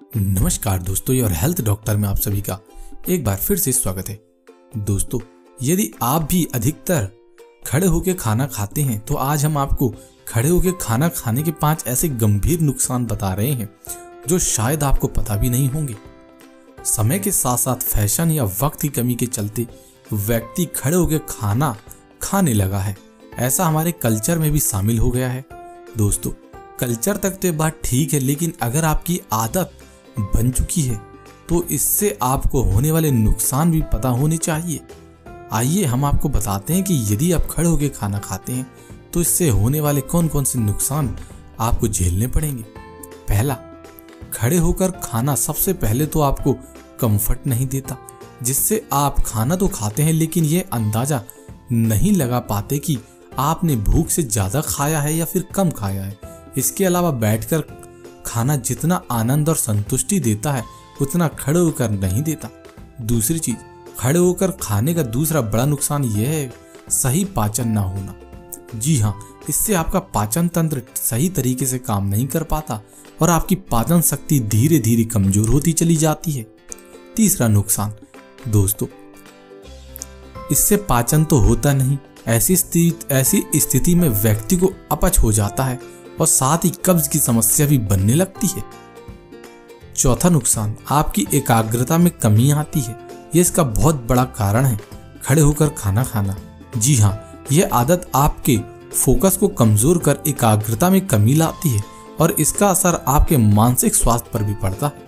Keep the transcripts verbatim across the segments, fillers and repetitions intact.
नमस्कार दोस्तों, your health doctor में आप सभी का एक बार फिर से स्वागत है। दोस्तों, यदि आप भी अधिकतर खड़े होकर खाना खाते हैं तो आज हम आपको खड़े होकर खाना खाने के पांच ऐसे गंभीर नुकसान बता रहे हैं जो शायद आपको पता भी नहीं होंगे। समय के साथ साथ फैशन या वक्त की कमी के चलते व्यक्ति खड़े होकर खाना खाने लगा है। ऐसा हमारे कल्चर में भी शामिल हो गया है। दोस्तों, कल्चर तक तो ये बात ठीक है, लेकिन अगर आपकी आदत बन चुकी है तो इससे आपको होने वाले नुकसान भी पता होने चाहिए। आइए हम आपको बताते हैं कि यदि आप खड़े होकर खाना खाते हैं तो इससे होने वाले कौन कौन से नुकसान आपको झेलने पड़ेंगे। पहला, खड़े होकर खाना सबसे पहले तो आपको कंफर्ट नहीं देता, जिससे आप खाना तो खाते हैं लेकिन ये अंदाजा नहीं लगा पाते कि आपने भूख से ज्यादा खाया है या फिर कम खाया है। इसके अलावा बैठकर खाना जितना आनंद और संतुष्टि देता है उतना खड़े होकर नहीं देता। दूसरी चीज, खड़े होकर खाने का दूसरा बड़ा नुकसान यह है सही पाचन ना होना। जी हाँ, इससे आपका पाचन तंत्र सही तरीके से काम नहीं कर पाता और आपकी पाचन शक्ति धीरे धीरे कमजोर होती चली जाती है। तीसरा नुकसान, दोस्तों, इससे पाचन तो होता नहीं, ऐसी स्थिति ऐसी स्थिति में व्यक्ति को अपच हो जाता है और साथ ही कब्ज की समस्या भी बनने लगती है। चौथा नुकसान, आपकी एकाग्रता में कमी आती है। ये इसका बहुत बड़ा कारण है खड़े होकर खाना खाना। जी हाँ, यह आदत आपके फोकस को कमजोर कर एकाग्रता में कमी लाती है और इसका असर आपके मानसिक स्वास्थ्य पर भी पड़ता है।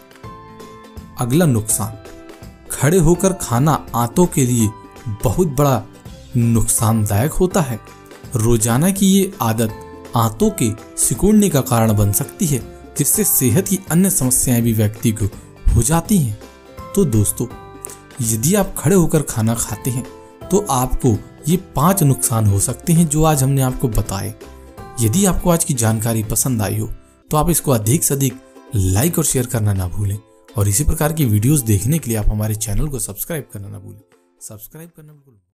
अगला नुकसान, खड़े होकर खाना आंतों के लिए बहुत बड़ा नुकसानदायक होता है। रोजाना की ये आदत आंतों के सिकुड़ने का कारण बन सकती है, जिससे सेहत की अन्य समस्याएं भी व्यक्ति को हो जाती हैं। तो दोस्तों, यदि आप खड़े होकर खाना खाते हैं तो आपको ये पांच नुकसान हो सकते हैं जो आज हमने आपको बताए। यदि आपको आज की जानकारी पसंद आई हो तो आप इसको अधिक से अधिक लाइक और शेयर करना ना भूलें और इसी प्रकार की वीडियोस देखने के लिए आप हमारे चैनल को सब्सक्राइब करना ना भूलें। सब्सक्राइब करना बिल्कुल